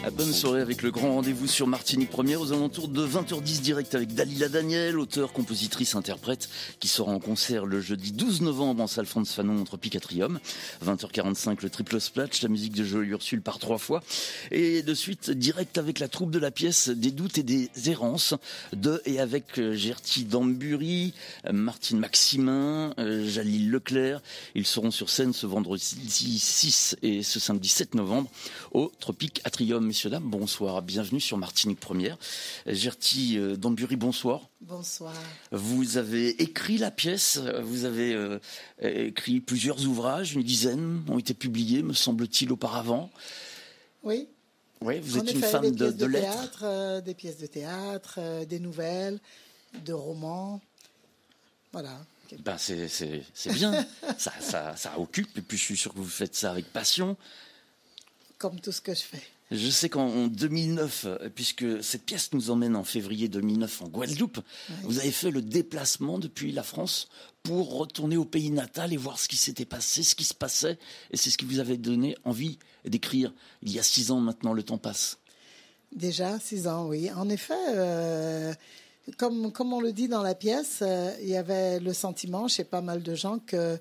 Bonne soirée avec le grand rendez-vous sur Martinique Première aux alentours de 20h10 direct avec Dalila Daniel, auteure, compositrice, interprète qui sera en concert le jeudi 12 novembre en salle Franz Fanon au Tropique Atrium. 20h45 le triple splash, la musique de Joël Ursule par 3 fois. Et de suite direct avec la troupe de la pièce Des doutes et des errances de et avec Gerty Dambury, Martine Maximin, Jalil Leclerc. Ils seront sur scène ce vendredi 6 et ce samedi 7 novembre au Tropique Atrium. Messieurs, dames, bonsoir. Bienvenue sur Martinique Première. Gerty Dambury, bonsoir. Bonsoir. Vous avez écrit la pièce, vous avez écrit plusieurs ouvrages, une dizaine ont été publiés, me semble-t-il, auparavant. Oui. Oui, vous êtes une femme de lettres. Théâtre, des pièces de théâtre, des nouvelles, de romans. Voilà. Ben c'est bien, ça occupe, et puis je suis sûr que vous faites ça avec passion. Comme tout ce que je fais. Je sais qu'en 2009, puisque cette pièce nous emmène en février 2009 en Guadeloupe, oui. Vous avez fait le déplacement depuis la France pour retourner au pays natal et voir ce qui s'était passé, ce qui se passait. Et c'est ce qui vous avait donné envie d'écrire. Il y a 6 ans maintenant, le temps passe. Déjà 6 ans, oui. En effet, comme on le dit dans la pièce, il y avait le sentiment chez pas mal de gens que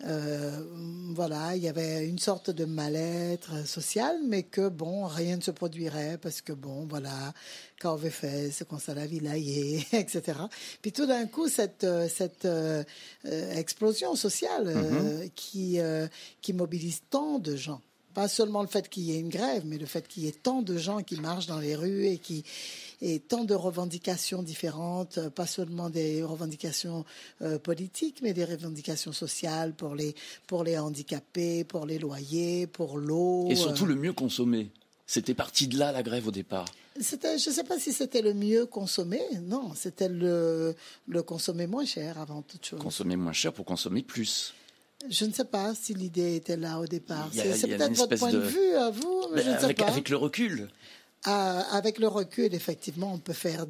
voilà, il y avait une sorte de mal-être social, mais que bon, rien ne se produirait parce que bon, voilà, quand on veut faire, c'est qu'on s'en la vilaillé, etc. Puis tout d'un coup, cette explosion sociale qui mobilise tant de gens. Pas seulement le fait qu'il y ait une grève, mais le fait qu'il y ait tant de gens qui marchent dans les rues et tant de revendications différentes, pas seulement des revendications politiques, mais des revendications sociales pour les handicapés, pour les loyers, pour l'eau. Et surtout le mieux consommer. C'était parti de là, la grève, au départ. Je ne sais pas si c'était le mieux consommé. Non, c'était le consommer moins cher avant toute chose. Consommer moins cher pour consommer plus. Je ne sais pas si l'idée était là au départ. C'est peut-être votre point de vue à vous, mais je ne sais pas. Avec le recul. Avec le recul, effectivement, on peut faire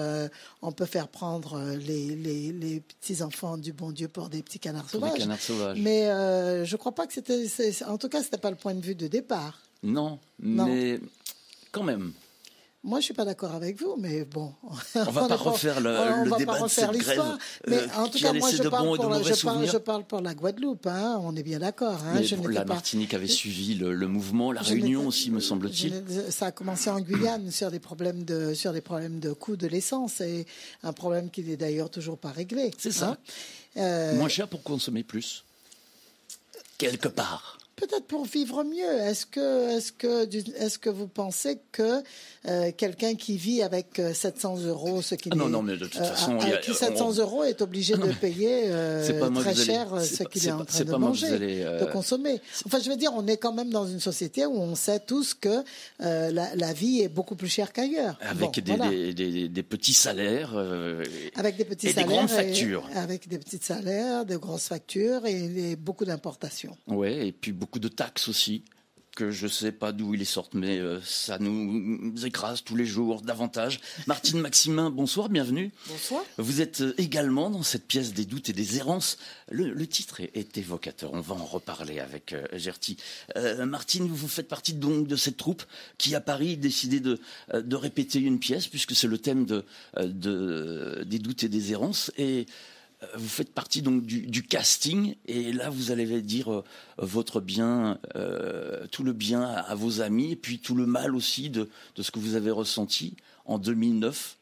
prendre les petits enfants du bon Dieu pour des petits canards sauvages. Mais je ne crois pas que c'était. En tout cas, c'était pas le point de vue de départ. Non, mais quand même. Moi, je suis pas d'accord avec vous, mais bon. On va pas refaire le débat de cette grève mais en tout cas, moi, je parle pour la Guadeloupe. Hein, on est bien d'accord. Hein, la Martinique avait suivi le mouvement, la Réunion aussi, me semble-t-il. Ça a commencé en Guyane sur des problèmes de coût de l'essence, et un problème qui n'est d'ailleurs toujours pas réglé. C'est ça. Moins cher pour consommer plus. Quelque part. Peut-être pour vivre mieux. Est-ce que vous pensez que quelqu'un qui vit avec 700 €, ce qui non, mais de toute façon, qui 700 € est obligé de payer très cher ce qu'il est en train de manger, de consommer. Enfin, je veux dire, on est quand même dans une société où on sait tous que la vie est beaucoup plus chère qu'ailleurs. Avec des petits salaires, avec des petits salaires des grandes factures. Avec des petits salaires, de grosses factures et beaucoup d'importations. Ouais, et puis beaucoup de taxes aussi, que je ne sais pas d'où ils sortent, mais ça nous écrase tous les jours davantage. Martine Maximin, bonsoir, bienvenue. Bonsoir. Vous êtes également dans cette pièce des doutes et des errances. Le titre est évocateur, on va en reparler avec Gerty. Martine, vous faites partie donc de cette troupe qui à Paris décidé de répéter une pièce, puisque c'est le thème des doutes et des errances, et vous faites partie donc du casting, et là vous allez dire votre bien, tout le bien à vos amis, et puis tout le mal aussi de ce que vous avez ressenti en 2009.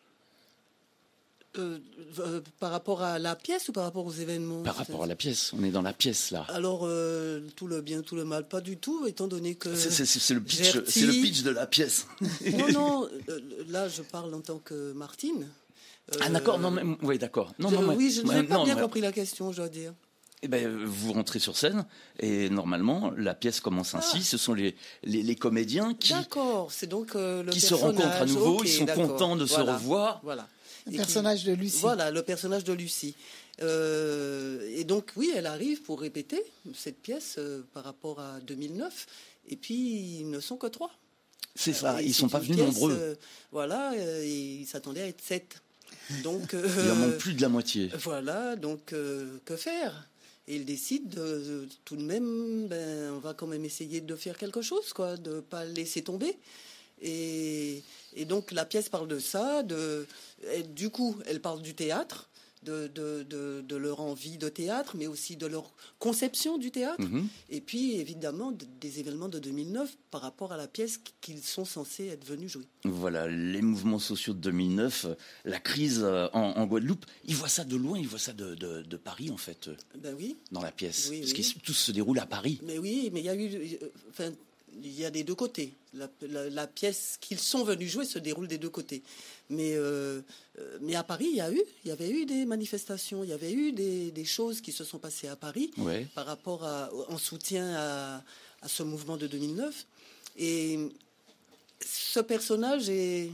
Par rapport à la pièce ou par rapport aux événements? Par rapport à la pièce, on est dans la pièce là. Alors tout le bien, tout le mal, pas du tout, étant donné que c'est le pitch, c'est le pitch de la pièce. Non, là je parle en tant que Martine. D'accord, non, mais oui, d'accord. Oui, je n'ai pas bien compris la question, je dois dire. Eh ben, vous rentrez sur scène et normalement la pièce commence ainsi. Ce sont les comédiens qui se rencontrent à nouveau. Ils sont contents de se revoir. Voilà. Le personnage de Lucie. Voilà, le personnage de Lucie. Et donc oui, elle arrive pour répéter cette pièce par rapport à 2009. Et puis ils ne sont que 3. C'est ça. Ils ne sont pas venus nombreux. Voilà, ils s'attendaient à être 7. Donc, il en manque plus de la moitié. Voilà, donc que faire? Et ils décident tout de même, on va quand même essayer de faire quelque chose, quoi, de ne pas laisser tomber. Et donc la pièce parle de ça, du coup elle parle du théâtre, de leur envie de théâtre, mais aussi de leur conception du théâtre, et puis évidemment des événements de 2009 par rapport à la pièce qu'ils sont censés être venus jouer. Voilà, les mouvements sociaux de 2009, la crise en Guadeloupe, ils voient ça de loin, ils voient ça de Paris en fait, Ben oui. dans la pièce, Oui, parce oui. que tout se déroule à Paris. Mais oui, mais il y a eu... il y a des deux côtés. La pièce qu'ils sont venus jouer se déroule des deux côtés. Mais à Paris, il y avait eu des manifestations, il y avait eu des choses qui se sont passées à Paris par rapport en soutien à ce mouvement de 2009. Et ce personnage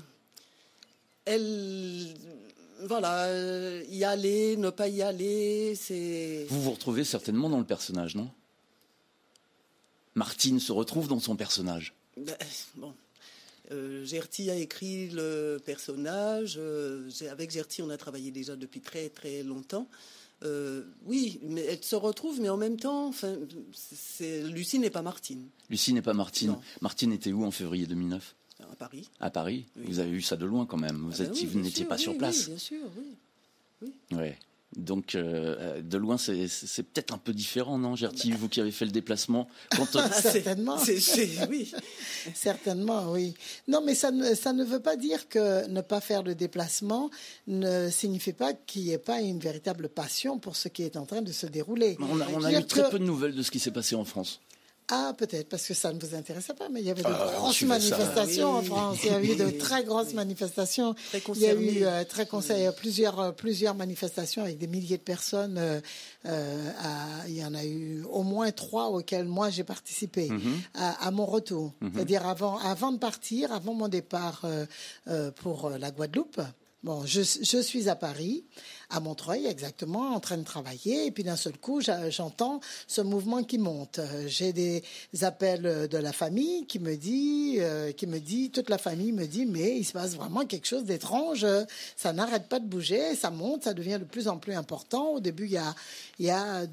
voilà, y aller, ne pas y aller, c'est... Vous vous retrouvez certainement dans le personnage, non ? Martine se retrouve dans son personnage. Bon. Gertie a écrit le personnage. Avec Gertie, on a travaillé déjà depuis très très longtemps. Oui, mais elle se retrouve, mais en même temps, Lucie n'est pas Martine. Lucie n'est pas Martine. Non. Martine était où en février 2009 ? À Paris. À Paris. Oui. Vous avez vu ça de loin quand même. Vous n'étiez pas sur place. Oui, bien sûr, oui. Ouais. Donc, de loin, c'est peut-être un peu différent, non, Gertie, vous qui avez fait le déplacement Certainement. Oui. Certainement, oui. Non, mais ça ne veut pas dire que ne pas faire le déplacement ne signifie pas qu'il n'y ait pas une véritable passion pour ce qui est en train de se dérouler. On a eu très peu de nouvelles de ce qui s'est passé en France. Ah, peut-être, parce que ça ne vous intéressait pas, mais il y avait de grosses manifestations en France. Il y a eu de très grosses manifestations. Il y a eu plusieurs manifestations avec des milliers de personnes. Il y en a eu au moins 3 auxquelles moi j'ai participé à mon retour. C'est-à-dire avant de partir, avant mon départ pour la Guadeloupe. Bon, je suis à Paris, à Montreuil exactement, en train de travailler, et puis d'un seul coup, j'entends ce mouvement qui monte. J'ai des appels de la famille qui me dit, toute la famille me dit, mais il se passe vraiment quelque chose d'étrange. Ça n'arrête pas de bouger, ça monte, ça devient de plus en plus important. Au début, il y a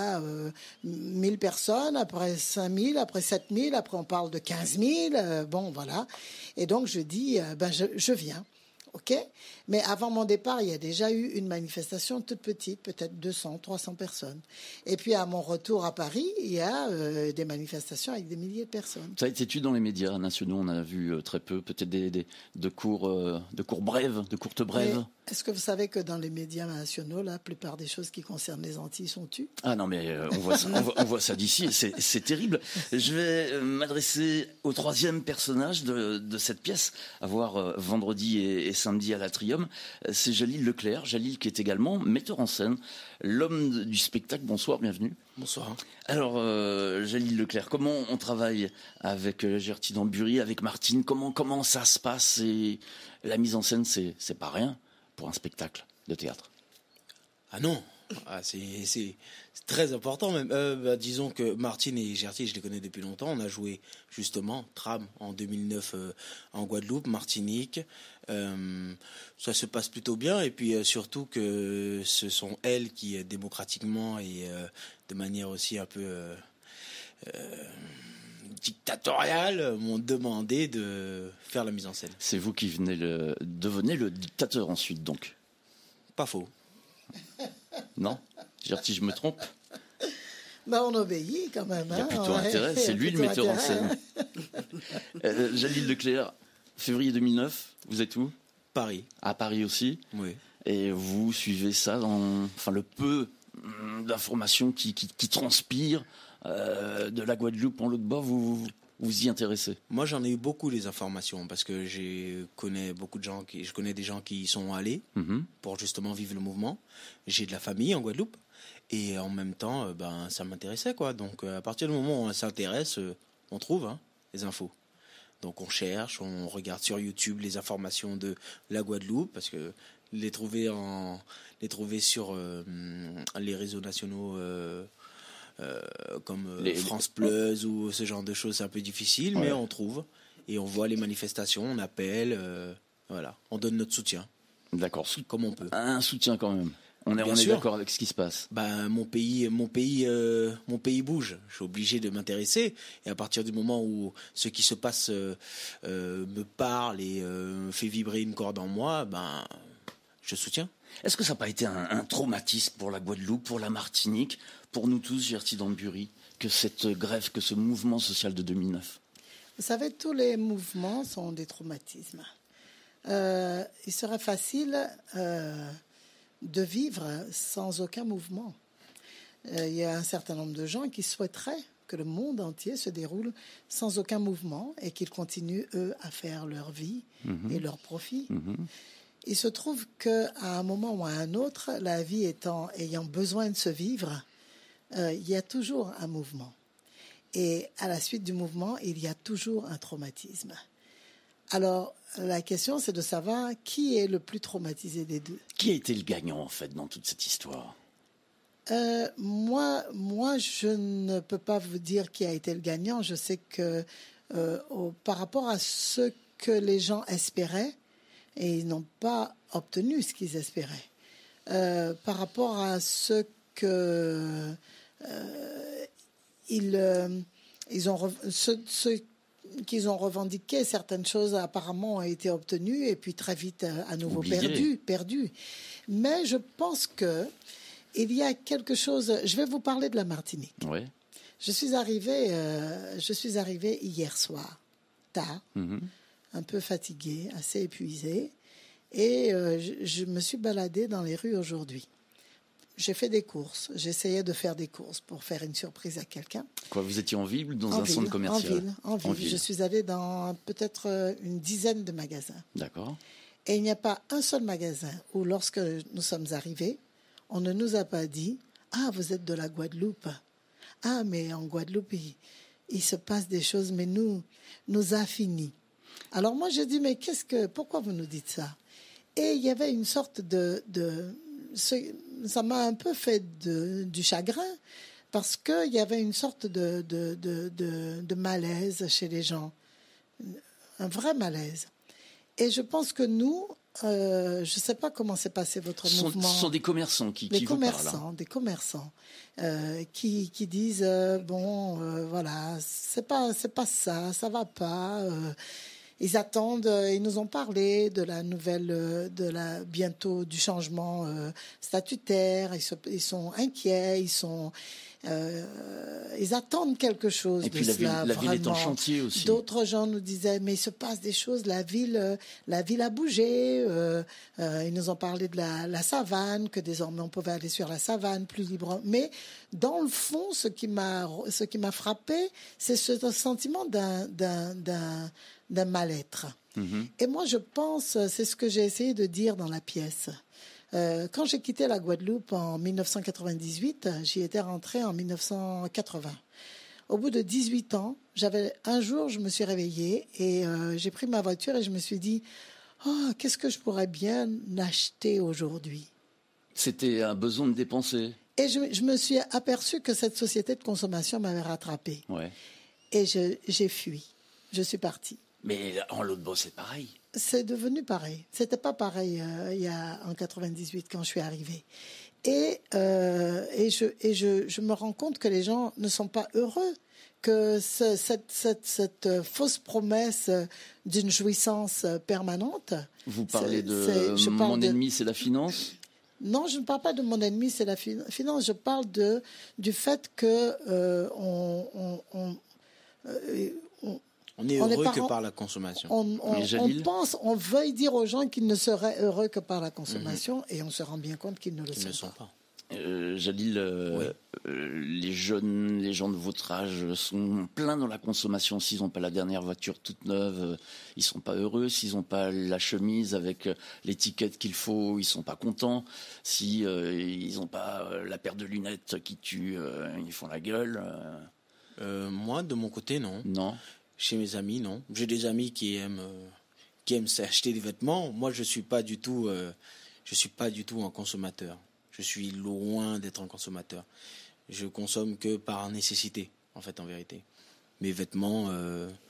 1000 personnes, après 5000, après 7000, après on parle de 15 000. Bon, voilà. Et donc je dis, je viens. OK ? Mais avant mon départ, il y a déjà eu une manifestation toute petite, peut-être 200, 300 personnes. Et puis à mon retour à Paris, il y a des manifestations avec des milliers de personnes. Ça a été tu dans les médias nationaux, on a vu très peu, peut-être de courtes brèves. Mais est-ce que vous savez que dans les médias nationaux, la plupart des choses qui concernent les Antilles sont tues ? Ah non, mais on voit ça d'ici, c'est terrible. Je vais m'adresser au troisième personnage de cette pièce, à voir vendredi et samedi à l'Atrium. C'est Jalil Leclerc. Jalil qui est également metteur en scène, l'homme du spectacle. Bonsoir, bienvenue. Bonsoir. Alors, Jalil Leclerc, comment on travaille avec Gertie Dambury, avec Martine ? Comment ça se passe ? Et la mise en scène, c'est pas rien pour un spectacle de théâtre. Ah non, c'est très important même. Disons que Martine et Gertie, je les connais depuis longtemps. On a joué justement Tram en 2009 en Guadeloupe, Martinique. Ça se passe plutôt bien. Et puis surtout que ce sont elles qui démocratiquement et de manière aussi un peu dictatoriale m'ont demandé de faire la mise en scène. C'est vous qui devenez le dictateur ensuite, donc. Pas faux. Non ? Gertie, je me trompe ? On obéit quand même. Il y a plutôt intérêt, c'est lui le metteur en scène. Jalil Leclerc, février 2009, vous êtes où ? Paris. À Paris aussi ? Oui. Et vous suivez ça le peu d'informations qui transpirent de la Guadeloupe en Lot-de-Bas, vous y intéressez ? Moi, j'en ai eu beaucoup les informations parce que je connais des gens qui y sont allés pour justement vivre le mouvement. J'ai de la famille en Guadeloupe et en même temps, ça m'intéressait quoi. Donc, à partir du moment où on s'intéresse, on trouve les infos. Donc, on cherche, on regarde sur YouTube les informations de la Guadeloupe parce que les trouver sur les réseaux nationaux. Comme France Plus ou ce genre de choses, c'est un peu difficile, mais on trouve et on voit les manifestations, on appelle, voilà, on donne notre soutien. D'accord. Comme on peut. Un soutien quand même. On est d'accord avec ce qui se passe. Mon pays bouge. Je suis obligé de m'intéresser. Et à partir du moment où ce qui se passe me parle et fait vibrer une corde en moi, je soutiens. Est-ce que ça n'a pas été un traumatisme pour la Guadeloupe, pour la Martinique, pour nous tous, Gerty Danbury, que cette grève, que ce mouvement social de 2009? Vous savez, tous les mouvements sont des traumatismes. Il serait facile de vivre sans aucun mouvement. Il y a un certain nombre de gens qui souhaiteraient que le monde entier se déroule sans aucun mouvement et qu'ils continuent, eux, à faire leur vie et leur profit. Il se trouve qu'à un moment ou à un autre, la vie ayant besoin de se vivre, il y a toujours un mouvement. Et à la suite du mouvement, il y a toujours un traumatisme. Alors, la question, c'est de savoir qui est le plus traumatisé des deux. Qui a été le gagnant, en fait, dans toute cette histoire? Moi, je ne peux pas vous dire qui a été le gagnant. Je sais que par rapport à ce que les gens espéraient, et ils n'ont pas obtenu ce qu'ils espéraient. Par rapport à ce que ceux qu'ils ont revendiqué, certaines choses apparemment ont été obtenues et puis très vite à nouveau perdues. Mais je pense que il y a quelque chose. Je vais vous parler de la Martinique. Ouais. Je suis arrivée hier soir, tard, un peu fatiguée, assez épuisée, et je me suis baladée dans les rues aujourd'hui. J'ai fait des courses. J'essayais de faire des courses pour faire une surprise à quelqu'un. Quoi, vous étiez en ville ou dans un centre commercial? En ville. Je suis allée dans peut-être une dizaine de magasins. D'accord. Et il n'y a pas un seul magasin où, lorsque nous sommes arrivés, on ne nous a pas dit « Ah, vous êtes de la Guadeloupe. Ah, mais en Guadeloupe, il se passe des choses, mais nous a fini. » Alors moi, je dis « Mais pourquoi vous nous dites ça ?» Et il y avait une sorte ça m'a un peu fait du chagrin parce qu'il y avait une sorte de malaise chez les gens, un vrai malaise. Et je pense que nous, je ne sais pas comment s'est passé votre mouvement. Ce sont des commerçants qui vous parlent. Des commerçants qui disent voilà, c'est pas ça, ça va pas. Ils attendent, ils nous ont parlé de la nouvelle, bientôt du changement statutaire. Ils sont inquiets, ils attendent quelque chose. Et puis la ville est en chantier aussi. D'autres gens nous disaient mais il se passe des choses, la ville a bougé. Ils nous ont parlé de la savane, que désormais on pouvait aller sur la savane plus librement. Mais dans le fond, ce qui m'a frappé, c'est ce sentiment d'un mal-être. Et moi, je pense, c'est ce que j'ai essayé de dire dans la pièce. Quand j'ai quitté la Guadeloupe en 1998, j'y étais rentrée en 1980. Au bout de 18 ans, un jour, je me suis réveillée et j'ai pris ma voiture et je me suis dit « Oh, qu'est-ce que je pourrais bien acheter aujourd'hui ?» C'était un besoin de dépenser. Et je me suis aperçue que cette société de consommation m'avait rattrapée. Ouais. Et j'ai fui. Je suis partie. Mais en Lot-de-Bois, c'est pareil. C'est devenu pareil. C'était pas pareil en 98 quand je suis arrivée. Et je me rends compte que les gens ne sont pas heureux, que cette fausse promesse d'une jouissance permanente. Vous parlez mon ennemi, c'est la finance? Non, je ne parle pas de mon ennemi, c'est la finance. Je parle du fait que on est heureux que par la consommation. On veuille dire aux gens qu'ils ne seraient heureux que par la consommation et on se rend bien compte qu'ils ne le sont pas. Jalil, oui. Les gens de votre âge sont pleins dans la consommation. S'ils n'ont pas la dernière voiture toute neuve, ils ne sont pas heureux. S'ils n'ont pas la chemise avec l'étiquette qu'il faut, ils ne sont pas contents. Si ils n'ont pas la paire de lunettes qui tue, ils font la gueule. Moi, de mon côté, non. Non. Chez mes amis, non. J'ai des amis qui aiment s'acheter des vêtements. Moi, je suis pas du tout un consommateur. Je suis loin d'être un consommateur. Je consomme que par nécessité, en fait, en vérité. Mes vêtements,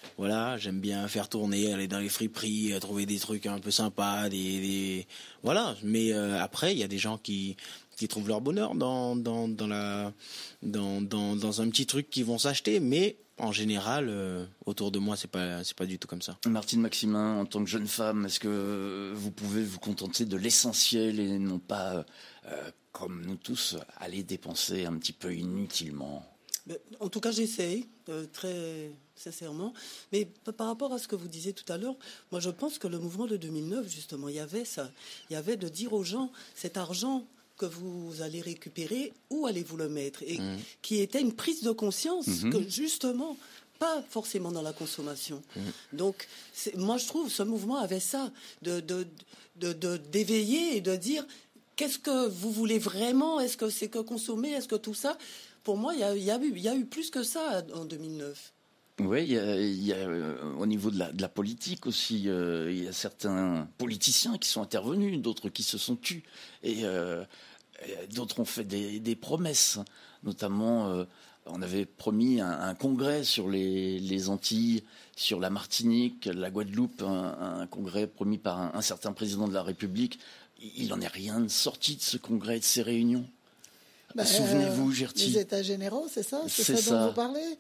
Voilà, j'aime bien faire tourner, aller dans les friperies, trouver des trucs un peu sympas, voilà. Mais après, il y a des gens qui trouvent leur bonheur dans un petit truc qu'ils vont s'acheter, mais en général, autour de moi, c'est pas du tout comme ça. Martine Maximin, en tant que jeune femme, est-ce que vous pouvez vous contenter de l'essentiel et non pas, comme nous tous, aller dépenser un petit peu inutilement? En tout cas, j'essaye, très sincèrement. Mais par rapport à ce que vous disiez tout à l'heure, moi, je pense que le mouvement de 2009, justement, il y avait ça. Il y avait de dire aux gens, cet argent que vous allez récupérer, où allez-vous le mettre? Et qui était une prise de conscience que, justement, pas forcément dans la consommation. Donc, moi, je trouve ce mouvement avait ça, d'éveiller et de dire, qu'est-ce que vous voulez vraiment? Est-ce que c'est que consommer? Est-ce que tout ça? Pour moi, il y a eu plus que ça en 2009. Oui, il y a au niveau de la politique aussi, il y a certains politiciens qui sont intervenus, d'autres qui se sont tus, et d'autres ont fait des promesses. Notamment, on avait promis un congrès sur les Antilles, sur la Martinique, la Guadeloupe, un congrès promis par un certain président de la République. Il n'en est rien sorti de ce congrès, de ces réunions. Souvenez-vous, Gerty. Les États généraux, c'est ça? C'est ça dont vous parlez?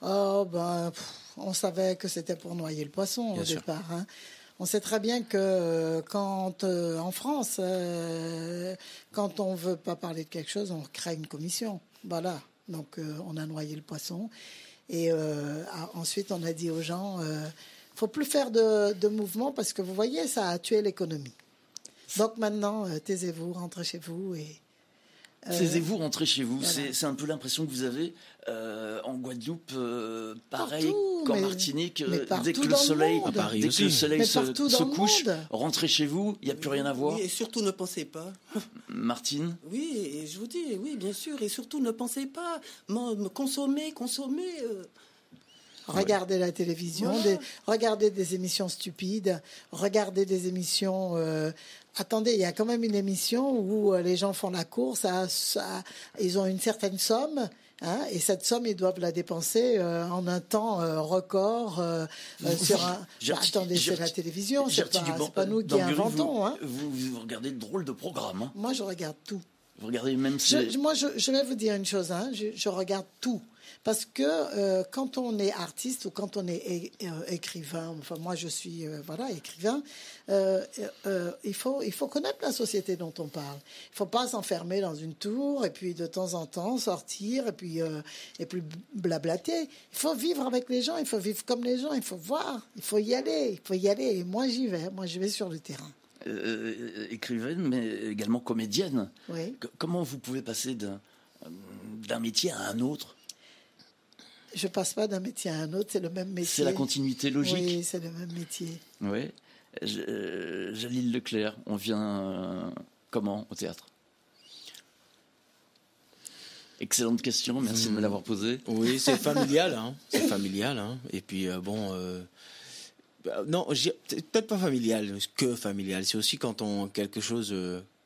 On savait que c'était pour noyer le poisson au départ. Hein. On sait très bien que quand, en France, quand on ne veut pas parler de quelque chose, on crée une commission. Voilà. Donc, on a noyé le poisson. Et ensuite, on a dit aux gens, il ne faut plus faire de mouvement parce que, vous voyez, ça a tué l'économie. Donc maintenant, taisez-vous, rentrez chez vous et... Taisez-vous, rentrez chez vous. Voilà. C'est un peu l'impression que vous avez en Guadeloupe, pareil partout, qu'en Martinique. Dès que le dans soleil, le monde. à Paris dès que le soleil se couche, monde. rentrez chez vous, il n'y a plus rien à voir. Oui, et surtout ne pensez pas. Martine? Oui, et je vous dis, oui, bien sûr. Et surtout ne pensez pas. Consommer. Regardez la télévision, Voilà. regardez des émissions stupides, regardez des émissions... attendez, il y a quand même une émission où les gens font la course, ils ont une certaine somme, hein, et cette somme, ils doivent la dépenser en un temps record sur un... attendez, c'est la télévision, c'est pas nous qui inventons. Vous regardez de drôles de programmes. Hein. Moi, je regarde tout. Vous regardez même... Je vais vous dire une chose, hein, je regarde tout. Parce que quand on est artiste ou quand on est écrivain, enfin moi je suis écrivain, il faut connaître la société dont on parle. Il ne faut pas s'enfermer dans une tour et puis de temps en temps sortir et puis blablater. Il faut vivre avec les gens, il faut vivre comme les gens, il faut voir, il faut y aller. Et moi j'y vais, je vais sur le terrain. Écrivaine, mais également comédienne. Oui. Comment vous pouvez passer d'un métier à un autre? Je passe pas d'un métier à un autre, c'est le même métier. C'est la continuité logique. Oui, c'est le même métier. Oui. Jalil Leclerc, on vient comment au théâtre? Excellente question, merci de me l'avoir posée. Oui, c'est familial, hein. C'est familial, hein. Et puis non, peut-être pas familial, que familial. C'est aussi quand quelque chose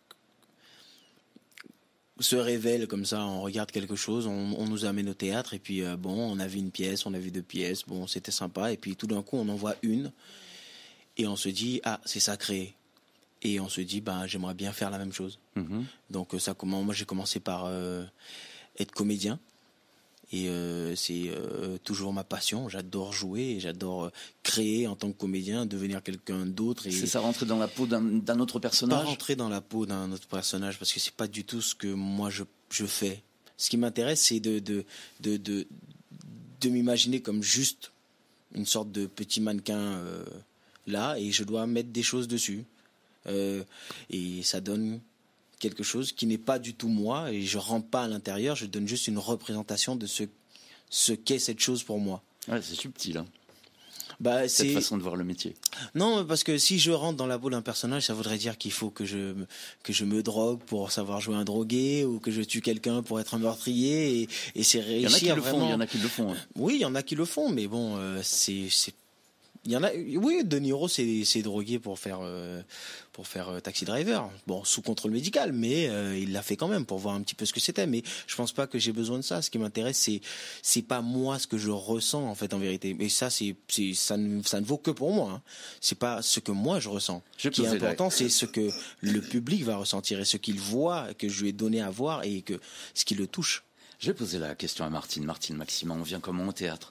se révèle comme ça, on regarde quelque chose, on nous amène au théâtre et puis on a vu une pièce, on a vu deux pièces, c'était sympa et puis tout d'un coup on en voit une et on se dit c'est sacré et on se dit j'aimerais bien faire la même chose. Donc moi j'ai commencé par être comédien et c'est toujours ma passion, j'adore jouer et j'adore créer en tant que comédien, devenir quelqu'un d'autre. Et c'est ça, rentrer dans la peau d'un autre personnage? Pas rentrer dans la peau d'un autre personnage parce que c'est pas du tout ce que moi je fais. Ce qui m'intéresse c'est de m'imaginer comme juste une sorte de petit mannequin là et je dois mettre des choses dessus et ça donne quelque chose qui n'est pas du tout moi et je rentre pas à l'intérieur, je donne juste une représentation de ce qu'est cette chose pour moi. Ouais, c'est subtil, hein. Cette façon de voir le métier. Non, parce que si je rentre dans la peau d'un personnage, ça voudrait dire qu'il faut que je me drogue pour savoir jouer un drogué ou que je tue quelqu'un pour être un meurtrier et c'est réussir. Il y en a qui le font. Hein. Oui, il y en a qui le font, mais bon, Il y en a, oui, De Niro s'est drogué pour faire Taxi Driver. Bon, sous contrôle médical, mais il l'a fait quand même pour voir un petit peu ce que c'était. Mais je pense pas que j'ai besoin de ça. Ce qui m'intéresse, c'est pas moi ce que je ressens en fait en vérité. Mais ça, ça ne vaut que pour moi. Hein. C'est pas ce que moi je ressens. Ce qui est important, c'est ce que le public va ressentir et ce qu'il voit, que je lui ai donné à voir et que ce qui le touche. Je vais poser la question à Martine. Martine Maximin, on vient comment au théâtre?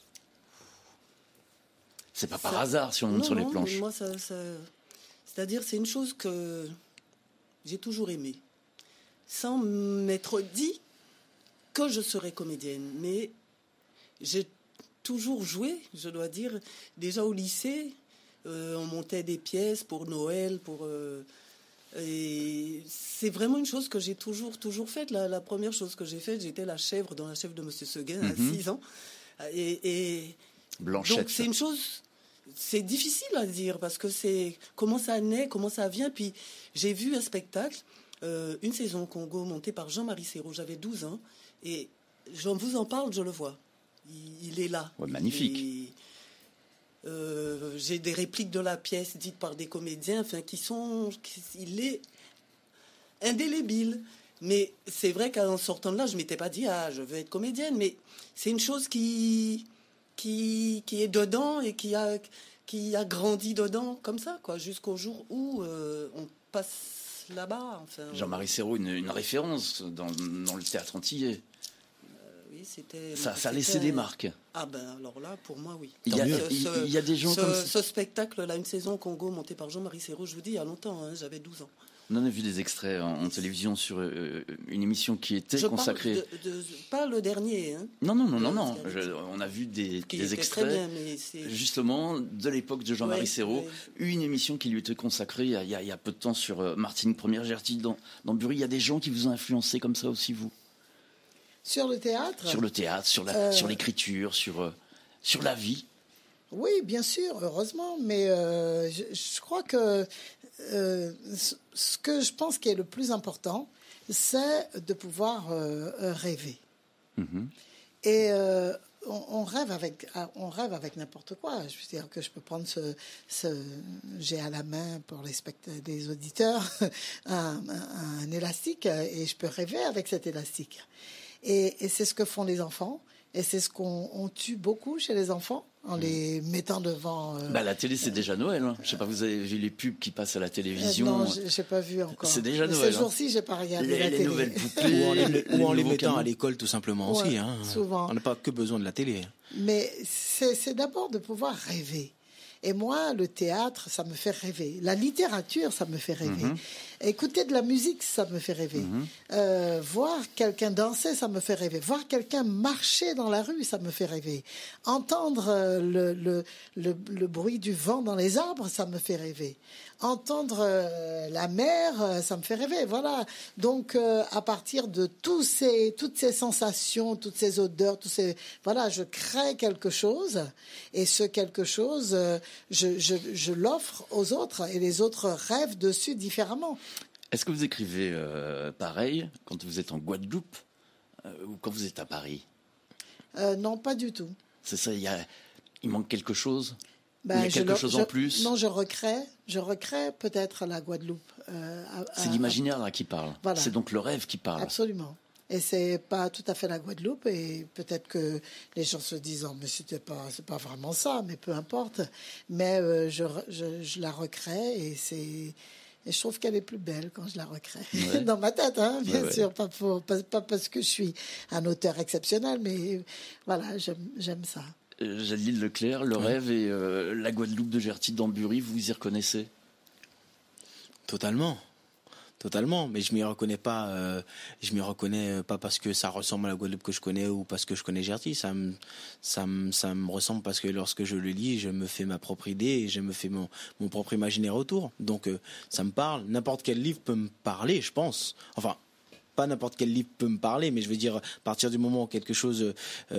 C'est pas par hasard si on monte sur les planches. Moi, c'est-à-dire, c'est une chose que j'ai toujours aimée, sans m'être dit que je serais comédienne. Mais j'ai toujours joué, je dois dire. Déjà au lycée, on montait des pièces pour Noël, et c'est vraiment une chose que j'ai toujours faite. La première chose que j'ai faite, j'étais la chèvre dans La chèvre de Monsieur Seguin à 6 ans. Et Blanchette. Donc c'est une chose, c'est difficile à dire parce que c'est comment ça naît, comment ça vient. Puis j'ai vu un spectacle, une saison Congo montée par Jean-Marie Serrault. J'avais 12 ans et je vous en parle, je le vois. Il est là. Ouais, magnifique. J'ai des répliques de la pièce dites par des comédiens, il est indélébile. Mais c'est vrai qu'en sortant de là, je m'étais pas dit je veux être comédienne, mais c'est une chose qui est dedans et qui a grandi dedans comme ça, quoi, jusqu'au jour où on passe là-bas. Enfin, Jean-Marie Serrault, une référence dans le théâtre antillais. Oui, c'était. Ça a laissé des marques. Ah ben alors là, pour moi, oui. Il y a des gens comme ça. Ce spectacle-là, une saison Congo monté par Jean-Marie Serrault, je vous dis, il y a longtemps, j'avais 12 ans. On en a vu des extraits en télévision sur une émission qui était consacrée. Pas le dernier. Hein. Non. On a vu des extraits, très bien, mais justement, de l'époque de Jean-Marie Serrault. Une émission qui lui était consacrée il y a peu de temps sur Martinique Première. Gerty, dans Bury, il y a des gens qui vous ont influencé comme ça aussi, vous? Sur le théâtre? Sur le théâtre, sur l'écriture, sur la vie. Oui, bien sûr, heureusement, mais je crois que ce que je pense qui est le plus important, c'est de pouvoir rêver. Mm-hmm. Et on rêve avec n'importe quoi. Je veux dire que je peux prendre j'ai à la main pour les auditeurs un élastique et je peux rêver avec cet élastique. Et c'est ce que font les enfants. Et c'est ce qu'on tue beaucoup chez les enfants en les mettant devant. La télé, c'est déjà Noël. Hein. Je sais pas, vous avez vu les pubs qui passent à la télévision? Non, j'ai pas vu encore. C'est déjà Noël. Ces jours-ci, j'ai pas regardé la télé. Les nouvelles poupées, ou en les mettant à l'école tout simplement aussi. Hein. Souvent. On n'a pas que besoin de la télé. Mais c'est d'abord de pouvoir rêver. Et moi, le théâtre, ça me fait rêver. La littérature, ça me fait rêver. Mm-hmm. Écouter de la musique, ça me fait rêver. Mm-hmm. Voir quelqu'un danser, ça me fait rêver. Voir quelqu'un marcher dans la rue, ça me fait rêver. Entendre le bruit du vent dans les arbres, ça me fait rêver. Entendre la mer, ça me fait rêver. Voilà. Donc, à partir de toutes ces sensations, toutes ces odeurs, je crée quelque chose. Et ce quelque chose, je l'offre aux autres et les autres rêvent dessus différemment. Est-ce que vous écrivez pareil quand vous êtes en Guadeloupe ou quand vous êtes à Paris? Non, pas du tout. C'est ça, il manque quelque chose? Il y a quelque chose en plus? Non, je recrée peut-être la Guadeloupe. C'est l'imaginaire là qui parle. Voilà. C'est donc le rêve qui parle. Absolument. Et c'est pas tout à fait la Guadeloupe, et peut-être que les gens se disent mais c'est pas vraiment ça, mais peu importe. Mais je la recrée et je trouve qu'elle est plus belle quand je la recrée. Ouais. Dans ma tête, hein, bien sûr, pas parce que je suis un auteur exceptionnel, mais voilà, j'aime ça. Jadline Leclerc, le rêve et la Guadeloupe de Gerty dans Bury, vous y reconnaissez? Totalement, mais je m'y reconnais pas. Je m'y reconnais pas parce que ça ressemble à la Guadeloupe que je connais ou parce que je connais Gerty. Ça me ressemble parce que lorsque je le lis, je me fais ma propre idée et je me fais mon propre imaginaire autour. Donc ça me parle. N'importe quel livre peut me parler, je pense. Enfin, pas n'importe quel livre peut me parler, mais je veux dire, à partir du moment où quelque chose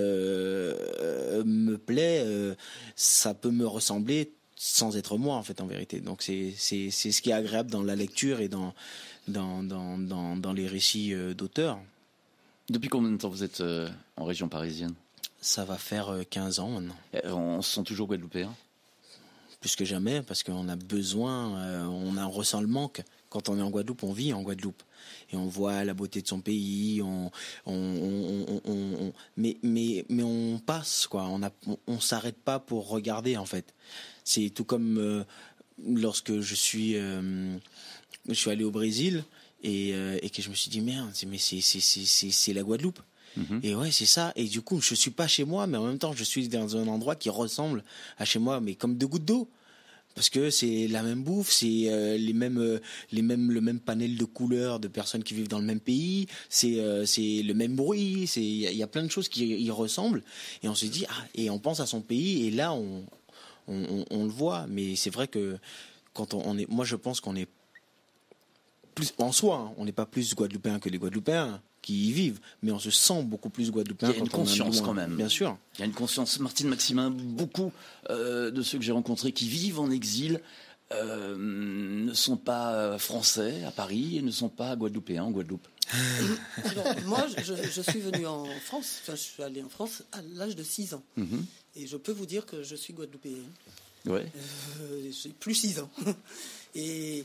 me plaît, ça peut me ressembler sans être moi, en fait, en vérité. Donc c'est ce qui est agréable dans la lecture et dans les récits d'auteurs. Depuis combien de temps vous êtes en région parisienne? Ça va faire 15 ans maintenant. On se sent toujours guadeloupéen? plus que jamais, parce qu'on a besoin, on ressent le manque. Quand on est en Guadeloupe, on vit en Guadeloupe. Et on voit la beauté de son pays, mais on passe, quoi. On s'arrête pas pour regarder, en fait. C'est tout comme lorsque je suis allé au Brésil et que je me suis dit, merde, mais c'est la Guadeloupe. Et ouais, c'est ça. Et du coup, je suis pas chez moi, mais en même temps, je suis dans un endroit qui ressemble à chez moi, mais comme deux gouttes d'eau. Parce que c'est la même bouffe, c'est le même panel de couleurs de personnes qui vivent dans le même pays, c'est le même bruit, il y a plein de choses qui y ressemblent. Et on se dit, et on pense à son pays, et là, on le voit. Mais c'est vrai que quand moi, je pense qu'on est plus, en soi, hein, on n'est pas plus Guadeloupéens que les Guadeloupéens qui y vivent, mais on se sent beaucoup plus Guadeloupéens. Il y a une conscience quand même. Bien sûr. Il y a une conscience. Martine Maximin, beaucoup de ceux que j'ai rencontrés qui vivent en exil ne sont pas français à Paris et ne sont pas guadeloupéens en Guadeloupe. Alors, moi, je suis venue en France, je suis allée en France à l'âge de 6 ans. Et je peux vous dire que je suis guadeloupéenne. Ouais. J'ai plus 6 ans. Et...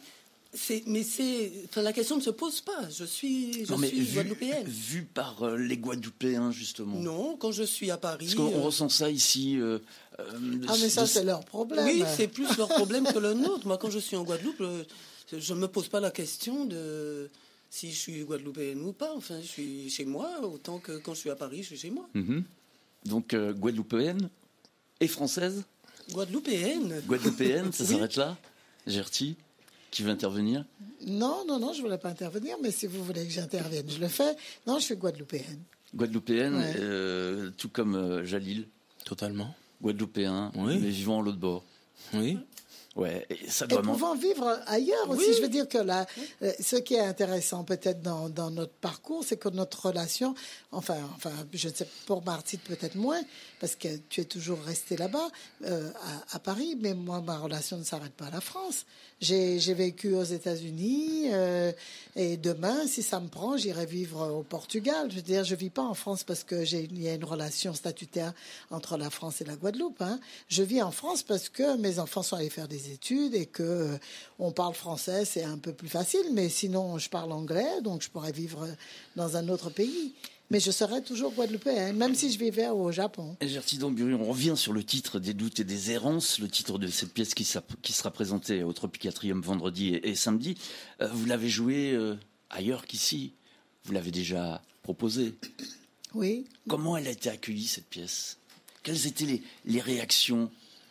la question ne se pose pas. Je suis guadeloupéenne. Vu par les Guadeloupéens, justement. Non, quand je suis à Paris... Parce qu'on ressent ça ici... mais ça, c'est leur problème. Oui, c'est plus leur problème que le nôtre. Moi, quand je suis en Guadeloupe, je ne me pose pas la question de si je suis guadeloupéenne ou pas. Enfin, je suis chez moi, autant que quand je suis à Paris, je suis chez moi. Donc, guadeloupéenne et française. Guadeloupéenne, ça s'arrête là. Gertie, qui veut intervenir? Non, je ne voulais pas intervenir, mais si vous voulez que j'intervienne, je le fais. Non, je suis guadeloupéenne. Guadeloupéenne, Ouais. tout comme Jalil. Totalement. Guadeloupéen, Oui. mais vivant à l'autre bord. Oui. Ouais, et ça Et doit pouvant vivre ailleurs aussi. Oui. Je veux dire que là, ce qui est intéressant peut-être dans notre parcours, c'est que notre relation, enfin, je ne sais, pour Martine peut-être moins, parce que tu es toujours resté là-bas, à Paris, mais moi, ma relation ne s'arrête pas à la France. J'ai vécu aux États-Unis, et demain, si ça me prend, j'irai vivre au Portugal. Je veux dire, je vis pas en France parce que il y a une relation statutaire entre la France et la Guadeloupe, hein. Je vis en France parce que mes enfants sont allés faire des études et que on parle français, c'est un peu plus facile, mais sinon je parle anglais, donc je pourrais vivre dans un autre pays. Mais je serais toujours guadeloupéenne, même si je vivais au Japon. Gertie Damburi, on revient sur le titre des doutes et des errances, le titre de cette pièce qui sera présentée au Tropicatrium vendredi et samedi. Vous l'avez joué ailleurs qu'ici. Vous l'avez déjà proposée. Oui. Comment elle a été accueillie, cette pièce? Quelles étaient les réactions?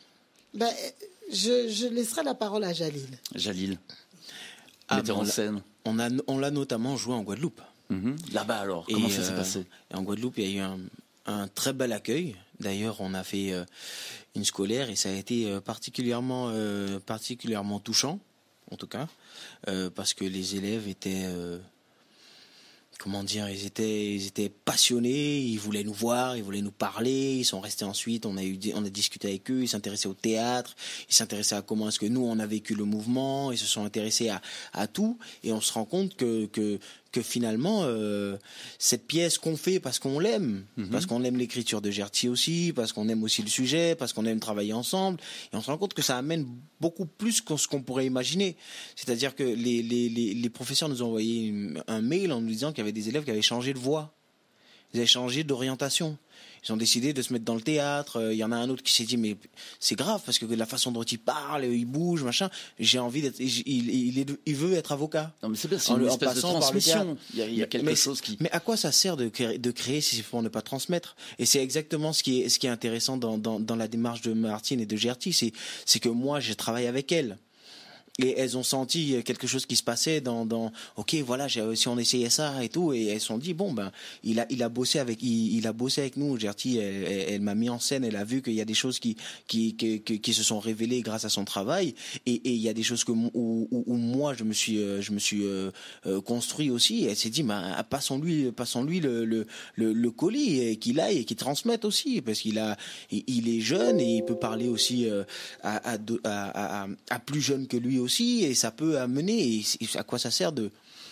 Je laisserai la parole à Jalil. Jalil, metteur en scène. On l'a notamment joué en Guadeloupe. Là-bas alors, comment ça s'est passé? En Guadeloupe, il y a eu un très bel accueil. D'ailleurs, on a fait une scolaire et ça a été particulièrement touchant, en tout cas, parce que les élèves étaient... comment dire, ils étaient passionnés, ils voulaient nous voir, ils voulaient nous parler, ils sont restés ensuite, on a discuté avec eux, ils s'intéressaient au théâtre, ils s'intéressaient à comment est-ce que nous on a vécu le mouvement, ils se sont intéressés à tout, et on se rend compte que finalement cette pièce qu'on fait parce qu'on l'aime, parce qu'on aime l'écriture de Gertie aussi, parce qu'on aime aussi le sujet, parce qu'on aime travailler ensemble, et on se rend compte que ça amène beaucoup plus que ce qu'on pourrait imaginer. C'est-à-dire que les professeurs nous ont envoyé un mail en nous disant qu'il y avait des élèves qui avaient changé de voie, ils avaient changé d'orientation. Ils ont décidé de se mettre dans le théâtre. Il y en a un autre qui s'est dit mais c'est grave parce que la façon dont il parle, il bouge, machin. J'ai envie d'être. Il veut être avocat. Non mais c'est bien, c'est une espèce de transmission. Il y a quelque chose qui. Mais à quoi ça sert de créer si c'est pour ne pas transmettre? Et c'est exactement ce qui est intéressant dans la démarche de Martine et de Gertie, c'est que moi je travaille avec elles. Et elles ont senti quelque chose qui se passait ok, voilà, si on essayait ça et tout, et elles se sont dit bon ben il a bossé avec nous. Gertie, elle m'a mis en scène, elle a vu qu'il y a des choses qui se sont révélées grâce à son travail, et il y a des choses où moi je me suis construit aussi. Et elle s'est dit passons-lui le colis et qu'il aille et qu'il transmette aussi, parce il est jeune et il peut parler aussi à plus jeune que lui aussi, et ça peut amener. Et à quoi ça sert de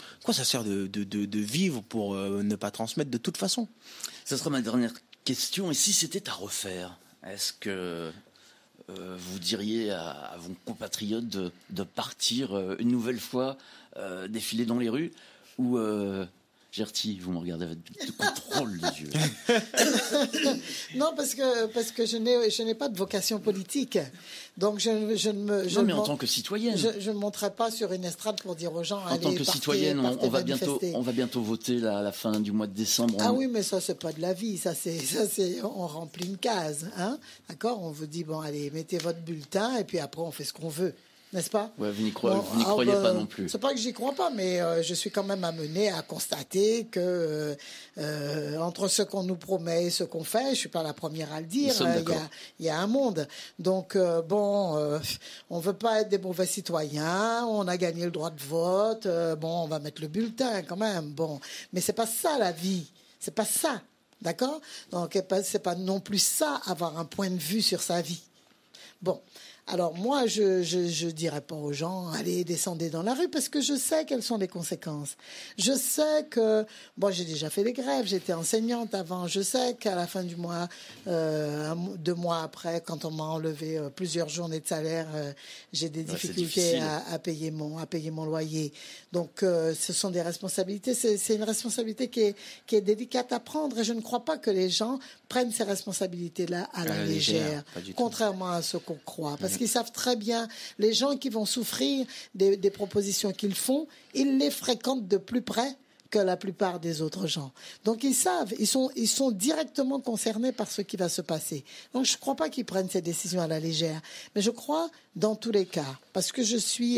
vivre pour ne pas transmettre de toute façon? Ça sera ma dernière question. Et si c'était à refaire, est-ce que vous diriez à vos compatriotes de partir une nouvelle fois défiler dans les rues, ou Gertie, vous me regardez avec de contrôle les yeux. Non, parce que je n'ai pas de vocation politique. Donc mais en tant que citoyenne. Je ne monterai pas sur une estrade pour dire aux gens, en tant que citoyenne, on va bientôt voter à la fin du mois de décembre. Ah oui, mais ça, c'est pas de la vie. On remplit une case. Hein, d'accord? On vous dit, bon, allez, mettez votre bulletin et puis après, on fait ce qu'on veut. N'est-ce pas? Ouais, vous n'y croyez pas non plus. C'est pas que j'y crois pas, mais je suis quand même amenée à constater que entre ce qu'on nous promet et ce qu'on fait, je suis pas la première à le dire, il y a un monde. Donc on veut pas être des mauvais citoyens, on a gagné le droit de vote, on va mettre le bulletin quand même. Bon, mais c'est pas ça la vie, c'est pas ça, d'accord? Donc c'est pas non plus ça avoir un point de vue sur sa vie. Bon. Alors moi, je dirais pas aux gens, allez, descendez dans la rue, parce que je sais quelles sont les conséquences. Je sais que, j'ai déjà fait des grèves, j'étais enseignante avant, je sais qu'à la fin du mois, 2 mois après, quand on m'a enlevé plusieurs journées de salaire, j'ai des difficultés à payer mon loyer. Donc ce sont des responsabilités, c'est une responsabilité qui est délicate à prendre, et je ne crois pas que les gens prennent ces responsabilités-là à la légère, contrairement à ce qu'on croit. Parce qu'ils savent très bien, les gens qui vont souffrir des propositions qu'ils font, ils les fréquentent de plus près que la plupart des autres gens. Donc ils savent, ils sont directement concernés par ce qui va se passer. Donc je ne crois pas qu'ils prennent ces décisions à la légère. Mais je crois dans tous les cas, parce que je suis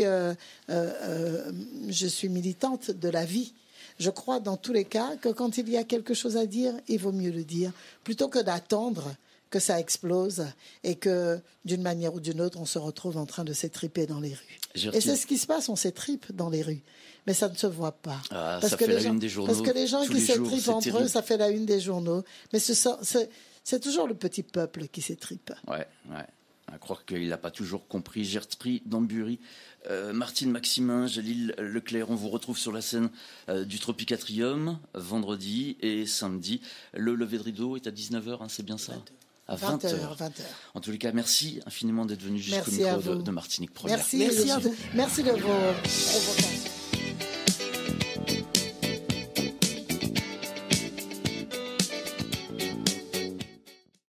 militante de la vie. Je crois dans tous les cas que quand il y a quelque chose à dire, il vaut mieux le dire, plutôt que d'attendre que ça explose et que, d'une manière ou d'une autre, on se retrouve en train de s'étriper dans les rues. Et c'est ce qui se passe, on s'étripe dans les rues. Mais ça ne se voit pas. Parce que la une des journaux. Parce que les gens qui s'étripent entre eux, ça fait la une des journaux. Mais c'est toujours le petit peuple qui s'étripe. Ouais. À croire qu'il n'a pas toujours compris. Gertrude Dambury, Martine Maximin, Jalil Leclerc, on vous retrouve sur la scène du Tropicatrium vendredi et samedi. Le lever de rideau est à 19h, c'est bien ça? À 20h. En tous les cas, merci infiniment d'être venu jusqu'au micro de Martinique Première. Merci à vous. Merci de vos provocations.